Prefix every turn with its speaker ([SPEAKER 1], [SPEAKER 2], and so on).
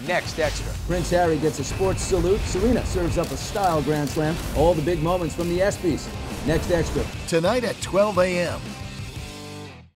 [SPEAKER 1] Next Extra.
[SPEAKER 2] Prince Harry gets a sports salute. Serena serves up a style grand slam. All the big moments from the Espys. Next Extra.
[SPEAKER 3] Tonight at 12 a.m.